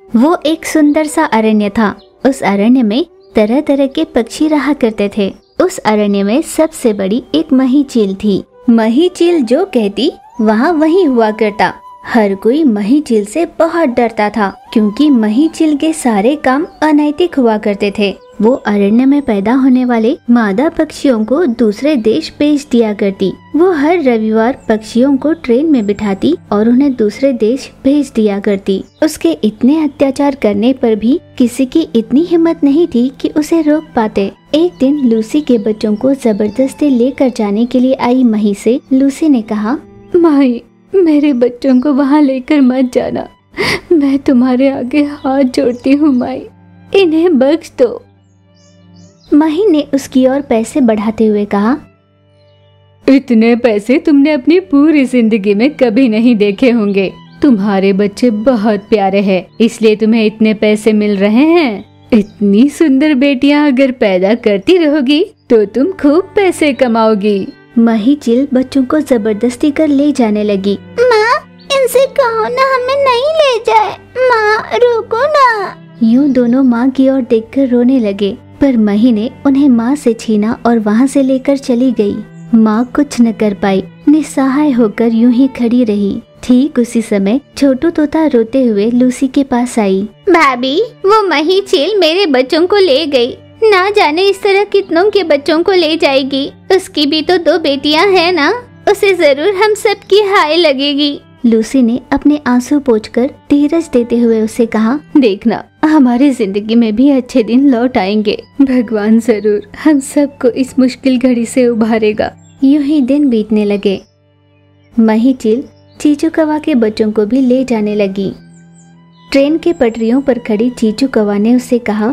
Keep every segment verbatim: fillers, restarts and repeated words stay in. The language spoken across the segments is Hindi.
वो एक सुंदर सा अरण्य था। उस अरण्य में तरह तरह के पक्षी रहा करते थे। उस अरण्य में सबसे बड़ी एक मही चील थी। मही चील जो कहती वहाँ वही हुआ करता। हर कोई मही चील से बहुत डरता था, क्योंकि मही चील के सारे काम अनैतिक हुआ करते थे। वो अरण्य में पैदा होने वाले मादा पक्षियों को दूसरे देश भेज दिया करती। वो हर रविवार पक्षियों को ट्रेन में बिठाती और उन्हें दूसरे देश भेज दिया करती। उसके इतने अत्याचार करने पर भी किसी की इतनी हिम्मत नहीं थी कि उसे रोक पाते। एक दिन लूसी के बच्चों को जबरदस्ती लेकर जाने के लिए आई मही से लूसी ने कहा, माही, मेरे बच्चों को वहाँ लेकर मत जाना। मैं तुम्हारे आगे हाथ जोड़ती हूँ माई, इन्हें बख्श दो। मही ने उसकी ओर पैसे बढ़ाते हुए कहा, इतने पैसे तुमने अपनी पूरी जिंदगी में कभी नहीं देखे होंगे। तुम्हारे बच्चे बहुत प्यारे हैं, इसलिए तुम्हें इतने पैसे मिल रहे हैं। इतनी सुंदर बेटियां अगर पैदा करती रहोगी तो तुम खूब पैसे कमाओगी। मही चील बच्चों को जबरदस्ती कर ले जाने लगी। माँ, इनसे कहो ना हमें नहीं ले जाए। माँ, रुको ना। यूं दोनों माँ की ओर देखकर रोने लगे, पर मही ने उन्हें माँ से छीना और वहाँ से लेकर चली गई। माँ कुछ न कर पाई, निस्सहाय होकर यूं ही खड़ी रही। ठीक उसी समय छोटू तोता रोते हुए लूसी के पास आई। भाभी, वो मही चील मेरे बच्चों को ले गई। ना जाने इस तरह कितनों के बच्चों को ले जाएगी। उसकी भी तो दो बेटियां हैं ना, उसे जरूर हम सब की हाय लगेगी। लूसी ने अपने आंसू पोंछकर धीरज देते हुए उसे कहा, देखना, हमारी जिंदगी में भी अच्छे दिन लौट आएंगे। भगवान जरूर हम सबको इस मुश्किल घड़ी से उभारेगा। यूं ही दिन बीतने लगे। मही चील चीचू कौवा के बच्चों को भी ले जाने लगी। ट्रेन के पटरियों पर खड़ी चीचू कौवा ने उसे कहा,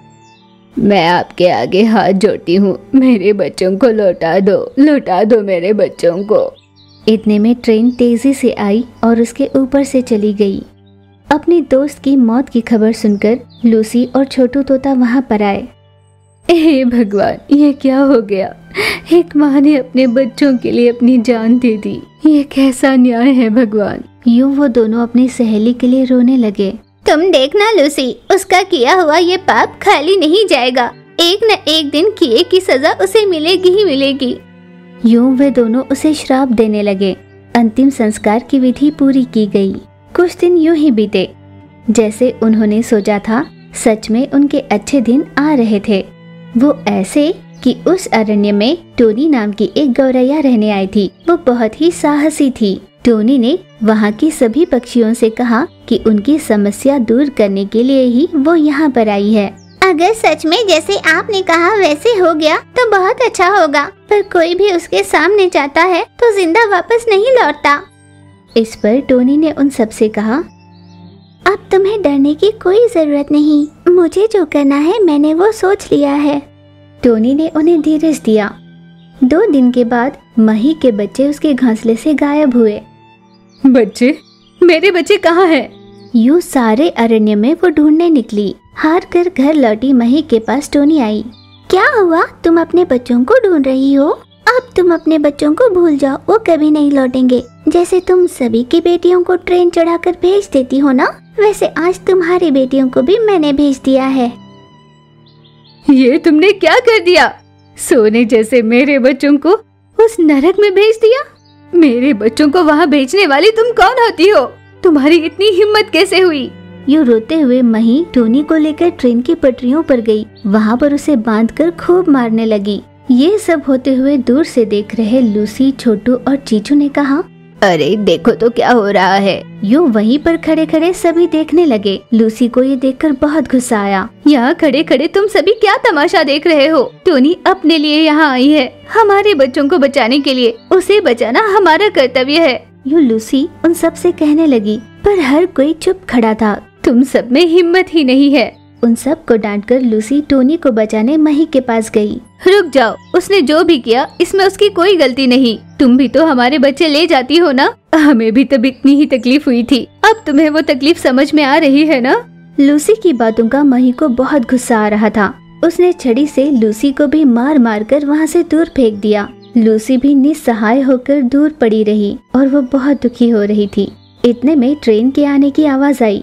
मैं आपके आगे हाथ जोड़ती हूँ, मेरे बच्चों को लौटा दो, लौटा दो मेरे बच्चों को। इतने में ट्रेन तेजी से आई और उसके ऊपर से चली गई। अपनी दोस्त की मौत की खबर सुनकर लूसी और छोटू तोता वहाँ पर आए। हे भगवान, ये क्या हो गया? एक माँ ने अपने बच्चों के लिए अपनी जान दे दी। ये कैसा न्याय है भगवान। यूं वो दोनों अपनी सहेली के लिए रोने लगे। तुम देखना लूसी, उसका किया हुआ ये पाप खाली नहीं जाएगा। एक न एक दिन किए की सजा उसे मिलेगी ही मिलेगी। यूं वे दोनों उसे श्राप देने लगे। अंतिम संस्कार की विधि पूरी की गई। कुछ दिन यूं ही बीते जैसे उन्होंने सोचा था। सच में उनके अच्छे दिन आ रहे थे। वो ऐसे कि उस अरण्य में टोनी नाम की एक गौरैया रहने आई थी। वो बहुत ही साहसी थी। टोनी ने वहाँ की सभी पक्षियों से कहा कि उनकी समस्या दूर करने के लिए ही वो यहाँ पर आई है। अगर सच में जैसे आपने कहा वैसे हो गया तो बहुत अच्छा होगा, पर कोई भी उसके सामने जाता है तो जिंदा वापस नहीं लौटता। इस पर टोनी ने उन सब से कहा, अब तुम्हें डरने की कोई जरूरत नहीं। मुझे जो करना है मैंने वो सोच लिया है। टोनी ने उन्हें धीरज दिया। दो दिन के बाद मही के बच्चे उसके घोंसले से गायब हुए। बच्चे? मेरे बच्चे कहाँ हैं? यूं सारे अरण्य में वो ढूंढने निकली। हार कर घर लौटी मही के पास टोनी आई। क्या हुआ? तुम अपने बच्चों को ढूंढ रही हो? अब तुम अपने बच्चों को भूल जाओ, वो कभी नहीं लौटेंगे। जैसे तुम सभी की बेटियों को ट्रेन चढ़ाकर भेज देती हो ना, वैसे आज तुम्हारी बेटियों को भी मैंने भेज दिया है। ये तुमने क्या कर दिया? सोने जैसे मेरे बच्चों को उस नरक में भेज दिया। मेरे बच्चों को वहाँ भेजने वाली तुम कौन होती हो? तुम्हारी इतनी हिम्मत कैसे हुई? यूं रोते हुए मही टोनी को लेकर ट्रेन की पटरियों पर गई। वहाँ पर उसे बांधकर खूब मारने लगी। ये सब होते हुए दूर से देख रहे लूसी, छोटू और चीचू ने कहा, अरे देखो तो क्या हो रहा है। यूं वहीं पर खड़े खड़े सभी देखने लगे। लूसी को ये देखकर बहुत गुस्सा आया। यहाँ खड़े खड़े तुम सभी क्या तमाशा देख रहे हो? टोनी अपने लिए यहाँ आई है, हमारे बच्चों को बचाने के लिए। उसे बचाना हमारा कर्तव्य है। यूं लूसी उन सब से कहने लगी, पर हर कोई चुप खड़ा था। तुम सब में हिम्मत ही नहीं है। उन सब को डांटकर लूसी टोनी को बचाने मही के पास गई। रुक जाओ, उसने जो भी किया इसमें उसकी कोई गलती नहीं। तुम भी तो हमारे बच्चे ले जाती हो ना, हमें भी तब इतनी ही तकलीफ हुई थी। अब तुम्हें वो तकलीफ समझ में आ रही है ना? लूसी की बातों का मही को बहुत गुस्सा आ रहा था। उसने छड़ी से लूसी को भी मार मार कर वहाँ से दूर फेंक दिया। लूसी भी निस्सहाय होकर दूर पड़ी रही और वो बहुत दुखी हो रही थी। इतने में ट्रेन के आने की आवाज आई।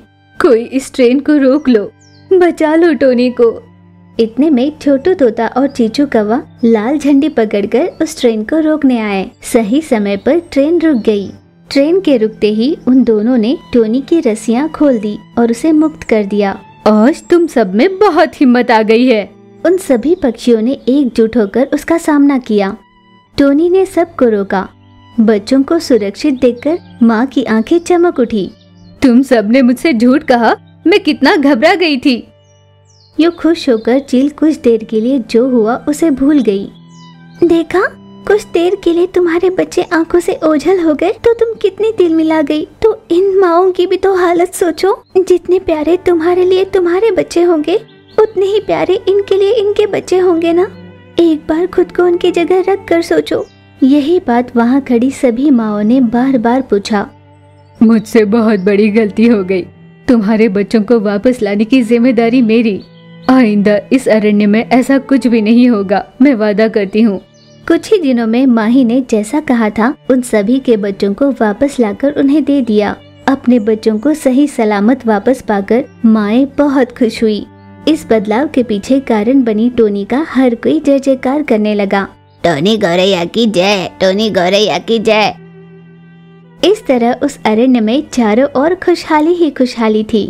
कोई इस ट्रेन को रोक लो, बचा लो टोनी को। इतने में छोटू तोता और चीचू कौवा लाल झंडी पकड़कर उस ट्रेन को रोकने आए। सही समय पर ट्रेन रुक गई। ट्रेन के रुकते ही उन दोनों ने टोनी की रस्सियां खोल दी और उसे मुक्त कर दिया। आज तुम सब में बहुत हिम्मत आ गई है। उन सभी पक्षियों ने एकजुट होकर उसका सामना किया। टोनी ने सबको रोका। बच्चों को सुरक्षित देखकर माँ की आंखें चमक उठी। तुम सबने मुझसे झूठ कहा, मैं कितना घबरा गई थी। यूं खुश होकर चील कुछ देर के लिए जो हुआ उसे भूल गई। देखा, कुछ देर के लिए तुम्हारे बच्चे आंखों से ओझल हो गए तो तुम कितनी दिल मिला गई। तो इन माओं की भी तो हालत सोचो। जितने प्यारे तुम्हारे लिए तुम्हारे बच्चे होंगे, उतने ही प्यारे इनके लिए इनके बच्चे होंगे ना। एक बार खुद को उनकी जगह रख कर सोचो। यही बात वहाँ खड़ी सभी माओं ने बार बार पूछा। मुझसे बहुत बड़ी गलती हो गई। तुम्हारे बच्चों को वापस लाने की जिम्मेदारी मेरी। आइंदा इस अरण्य में ऐसा कुछ भी नहीं होगा, मैं वादा करती हूँ। कुछ ही दिनों में माही ने जैसा कहा था उन सभी के बच्चों को वापस लाकर उन्हें दे दिया। अपने बच्चों को सही सलामत वापस पाकर माएँ बहुत खुश हुई। इस बदलाव के पीछे कारण बनी टोनी का हर कोई जय जयकार करने लगा। टोनी गौरैया की जय, टोनी गौरैया की जय। इस तरह उस अरण्य में चारों ओर खुशहाली ही खुशहाली थी।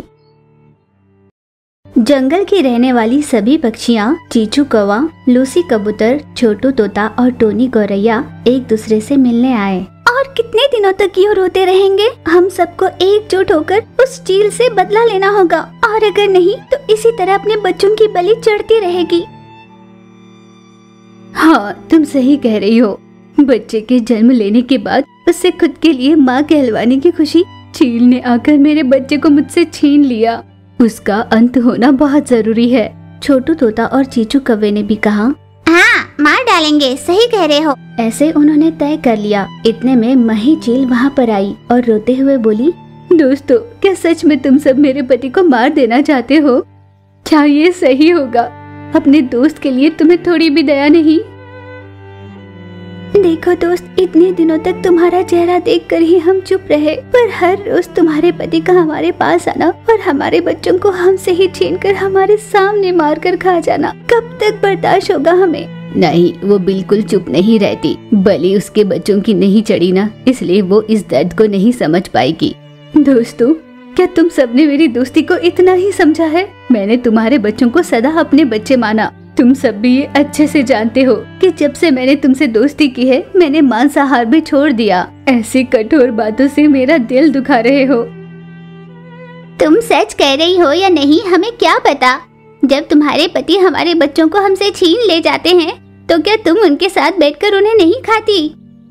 जंगल की रहने वाली सभी पक्षियाँ, चीचू कौवा, लूसी कबूतर, छोटू तोता और टोनी गौरैया एक दूसरे से मिलने आए। और कितने दिनों तक यूं रोते रहेंगे? हम सबको एकजुट होकर उस चील से बदला लेना होगा, और अगर नहीं तो इसी तरह अपने बच्चों की बलि चढ़ती रहेगी। हाँ, तुम सही कह रही हो। बच्चे के जन्म लेने के बाद उससे खुद के लिए माँ कहलवाने की खुशी चील ने आकर मेरे बच्चे को मुझसे छीन लिया। उसका अंत होना बहुत जरूरी है। छोटू तोता और चीचू कौवे ने भी कहा, हाँ, मार डालेंगे, सही कह रहे हो। ऐसे उन्होंने तय कर लिया। इतने में मही चील वहाँ पर आई और रोते हुए बोली, दोस्तों, क्या सच में तुम सब मेरे पति को मार देना चाहते हो? क्या ये सही होगा? अपने दोस्त के लिए तुम्हें थोड़ी भी दया नहीं? देखो दोस्त, इतने दिनों तक तुम्हारा चेहरा देखकर ही हम चुप रहे, पर हर रोज तुम्हारे पति का हमारे पास आना और हमारे बच्चों को हमसे ही छीनकर हमारे सामने मारकर खा जाना, कब तक बर्दाश्त होगा हमें? नहीं, वो बिल्कुल चुप नहीं रहती। बलि उसके बच्चों की नहीं चढ़ी ना, इसलिए वो इस दर्द को नहीं समझ पाएगी। दोस्तों, क्या तुम सबने मेरी दोस्ती को इतना ही समझा है? मैंने तुम्हारे बच्चों को सदा अपने बच्चे माना। तुम सब भी ये अच्छे से जानते हो कि जब से मैंने तुमसे दोस्ती की है, मैंने मांसाहार भी छोड़ दिया। ऐसी कठोर बातों से मेरा दिल दुखा रहे हो। तुम सच कह रही हो या नहीं हमें क्या पता। जब तुम्हारे पति हमारे बच्चों को हमसे छीन ले जाते हैं तो क्या तुम उनके साथ बैठकर उन्हें नहीं खाती?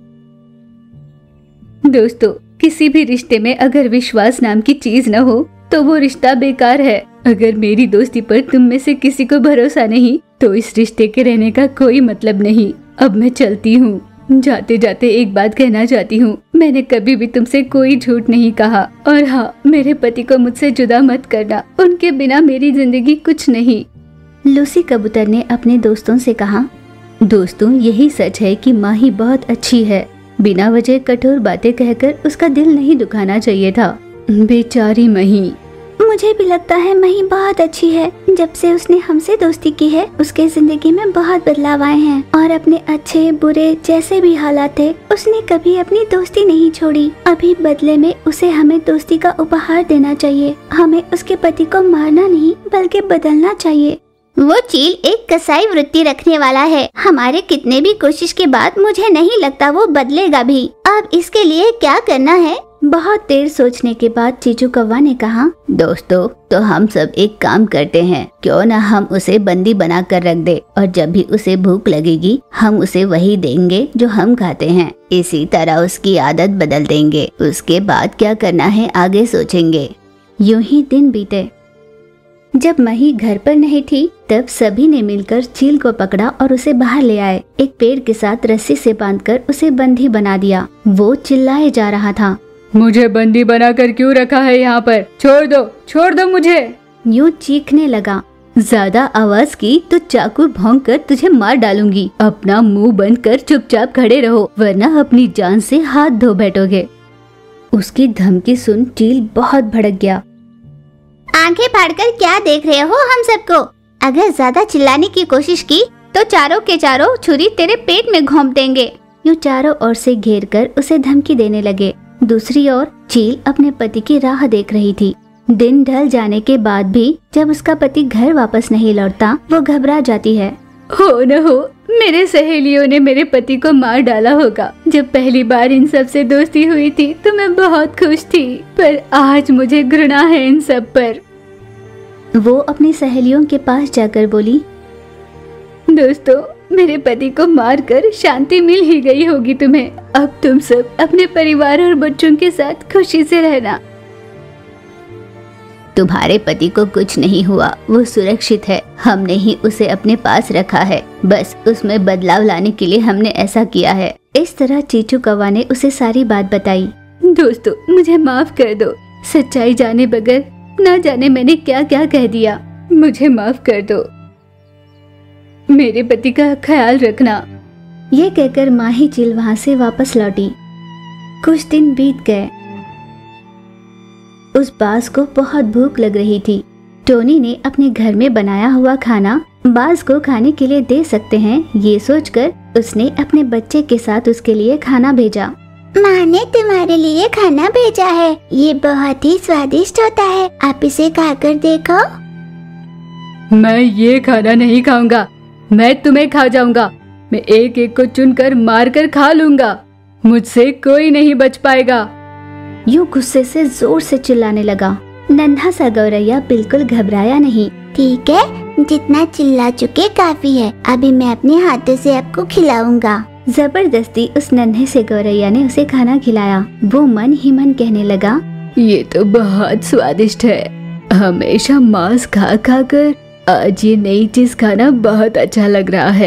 दोस्तों, किसी भी रिश्ते में अगर विश्वास नाम की चीज न हो तो वो रिश्ता बेकार है। अगर मेरी दोस्ती पर तुम में से किसी को भरोसा नहीं तो इस रिश्ते के रहने का कोई मतलब नहीं। अब मैं चलती हूँ। जाते जाते एक बात कहना चाहती हूँ, मैंने कभी भी तुमसे कोई झूठ नहीं कहा। और हाँ, मेरे पति को मुझसे जुदा मत करना, उनके बिना मेरी जिंदगी कुछ नहीं। लूसी कबूतर ने अपने दोस्तों से कहा, दोस्तों, यही सच है कि माँ ही बहुत अच्छी है। बिना वजह कठोर बातें कहकर उसका दिल नहीं दुखाना चाहिए था। बेचारी मही। मुझे भी लगता है मही बहुत अच्छी है। जब से उसने हमसे दोस्ती की है उसके जिंदगी में बहुत बदलाव आए हैं, और अपने अच्छे बुरे जैसे भी हालात थे उसने कभी अपनी दोस्ती नहीं छोड़ी। अभी बदले में उसे हमें दोस्ती का उपहार देना चाहिए। हमें उसके पति को मारना नहीं बल्कि बदलना चाहिए। वो चील एक कसाई वृत्ति रखने वाला है। हमारे कितने भी कोशिश के बाद मुझे नहीं लगता वो बदलेगा भी। अब इसके लिए क्या करना है? बहुत देर सोचने के बाद चीचू कौवा ने कहा, दोस्तों, तो हम सब एक काम करते हैं। क्यों ना हम उसे बंदी बना कर रख दे, और जब भी उसे भूख लगेगी हम उसे वही देंगे जो हम खाते हैं। इसी तरह उसकी आदत बदल देंगे। उसके बाद क्या करना है आगे सोचेंगे। यूं ही दिन बीते। जब मही घर पर नहीं थी तब सभी ने मिलकर चील को पकड़ा और उसे बाहर ले आए। एक पेड़ के साथ रस्सी से बांधकर उसे बंदी बना दिया। वो चिल्लाए जा रहा था, मुझे बंदी बनाकर क्यों रखा है यहाँ पर? छोड़ दो, छोड़ दो मुझे। यूं चीखने लगा। ज्यादा आवाज की तो चाकू भोंक कर तुझे मार डालूंगी। अपना मुंह बंद कर चुपचाप खड़े रहो, वरना अपनी जान से हाथ धो बैठोगे। उसकी धमकी सुन चील बहुत भड़क गया। आंखें फाड़कर क्या देख रहे हो हम सबको? अगर ज्यादा चिल्लाने की कोशिश की तो चारों के चारों छुरी तेरे पेट में घोंप देंगे। यूं चारों ओर से घेर कर उसे धमकी देने लगे। दूसरी ओर चील अपने पति की राह देख रही थी। दिन ढल जाने के बाद भी जब उसका पति घर वापस नहीं लौटता, वो घबरा जाती है। हो न हो, मेरे सहेलियों ने मेरे पति को मार डाला होगा। जब पहली बार इन सब से दोस्ती हुई थी तो मैं बहुत खुश थी, पर आज मुझे घृणा है इन सब पर। वो अपनी सहेलियों के पास जाकर बोली, दोस्तों, मेरे पति को मारकर शांति मिल ही गई होगी तुम्हें। अब तुम सब अपने परिवार और बच्चों के साथ खुशी से रहना। तुम्हारे पति को कुछ नहीं हुआ, वो सुरक्षित है। हमने ही उसे अपने पास रखा है, बस उसमें बदलाव लाने के लिए हमने ऐसा किया है। इस तरह चीचू कौवा ने उसे सारी बात बताई। दोस्तों, मुझे माफ कर दो। सच्चाई जाने बगैर न जाने मैंने क्या क्या कह दिया। मुझे माफ कर दो। मेरे पति का ख्याल रखना। ये कहकर माही चील वहाँ से वापस लौटी। कुछ दिन बीत गए। उस बाज को बहुत भूख लग रही थी। टोनी ने अपने घर में बनाया हुआ खाना बाज को खाने के लिए दे सकते हैं, ये सोचकर उसने अपने बच्चे के साथ उसके लिए खाना भेजा। माँ ने तुम्हारे लिए खाना भेजा है, ये बहुत ही स्वादिष्ट होता है, आप इसे खाकर देखो। मैं ये खाना नहीं खाऊंगा, मैं तुम्हें खा जाऊंगा। मैं एक एक को चुनकर मारकर खा लूंगा, मुझसे कोई नहीं बच पाएगा। यूं गुस्से से जोर से चिल्लाने लगा। नन्हा सा गौरैया बिल्कुल घबराया नहीं। ठीक है, जितना चिल्ला चुके काफी है, अभी मैं अपने हाथों से आपको खिलाऊंगा। जबरदस्ती उस नन्हे से गौरैया ने उसे खाना खिलाया। वो मन ही मन कहने लगा, ये तो बहुत स्वादिष्ट है। हमेशा मांस खा खा कर आज ये नई चीज खाना बहुत अच्छा लग रहा है।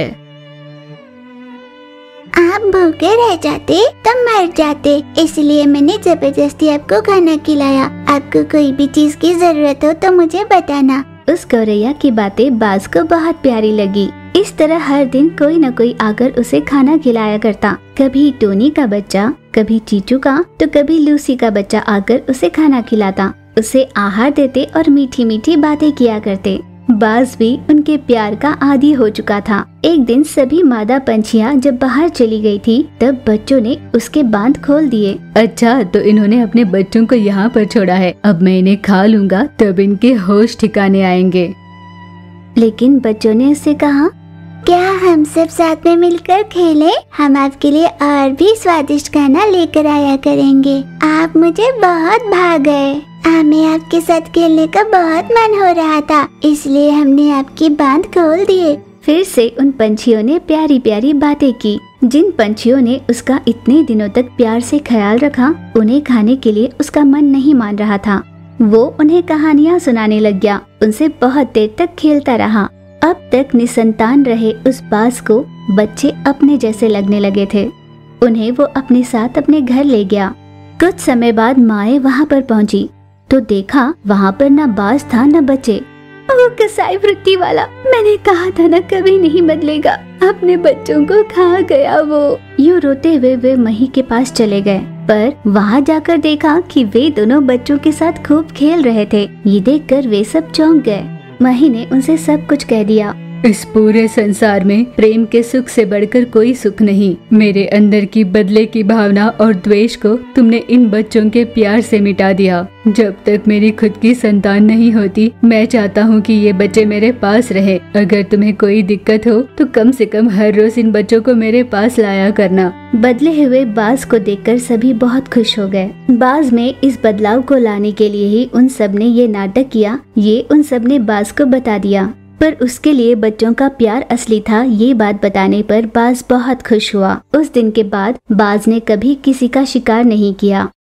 आप भूखे रह जाते तो मर जाते, इसलिए मैंने जबरदस्ती आपको खाना खिलाया। आपको कोई भी चीज की जरूरत हो तो मुझे बताना। उस गौरैया की बातें बाज को बहुत प्यारी लगी। इस तरह हर दिन कोई न कोई आकर उसे खाना खिलाया करता। कभी टोनी का बच्चा, कभी चीचू का, तो कभी लूसी का बच्चा आकर उसे खाना खिलाता। उसे आहार देते और मीठी मीठी बातें किया करते। बाज भी उनके प्यार का आदी हो चुका था। एक दिन सभी मादा पंछियां जब बाहर चली गई थी, तब बच्चों ने उसके बांध खोल दिए। अच्छा, तो इन्होंने अपने बच्चों को यहाँ पर छोड़ा है, अब मैं इन्हें खा लूंगा तब इनके होश ठिकाने आएंगे। लेकिन बच्चों ने उससे कहा, क्या हम सब साथ में मिलकर खेलें? हम आपके लिए और भी स्वादिष्ट खाना लेकर आया करेंगे। आप मुझे बहुत भा गए। हमें आपके साथ खेलने का बहुत मन हो रहा था, इसलिए हमने आपकी बांध खोल दिए। फिर से उन पंछियों ने प्यारी प्यारी बातें की। जिन पंछियों ने उसका इतने दिनों तक प्यार से ख्याल रखा, उन्हें खाने के लिए उसका मन नहीं मान रहा था। वो उन्हें कहानियाँ सुनाने लग गया। उनसे बहुत देर तक खेलता रहा। अब तक निसंतान रहे उस बाज को बच्चे अपने जैसे लगने लगे थे। उन्हें वो अपने साथ अपने घर ले गया। कुछ समय बाद माए वहाँ पर पहुँची तो देखा वहाँ पर न बाज था न बच्चे। वो कसाई वृत्ति वाला, मैंने कहा था ना कभी नहीं बदलेगा, अपने बच्चों को खा गया वो। यूं रोते हुए वे मही के पास चले गए, पर वहाँ जाकर देखा कि वे दोनों बच्चों के साथ खूब खेल रहे थे। ये देखकर वे सब चौंक गए। मही ने उनसे सब कुछ कह दिया। इस पूरे संसार में प्रेम के सुख से बढ़कर कोई सुख नहीं। मेरे अंदर की बदले की भावना और द्वेष को तुमने इन बच्चों के प्यार से मिटा दिया। जब तक मेरी खुद की संतान नहीं होती, मैं चाहता हूँ कि ये बच्चे मेरे पास रहे। अगर तुम्हें कोई दिक्कत हो तो कम से कम हर रोज इन बच्चों को मेरे पास लाया करना। बदले हुए बाज को देखकर सभी बहुत खुश हो गए। बाज में इस बदलाव को लाने के लिए ही उन सब ने ये नाटक किया। ये उन सब ने बाज को बता दिया, पर उसके लिए बच्चों का प्यार असली था। ये बात बताने पर बाज बहुत खुश हुआ। उस दिन के बाद बाज ने कभी किसी का शिकार नहीं किया।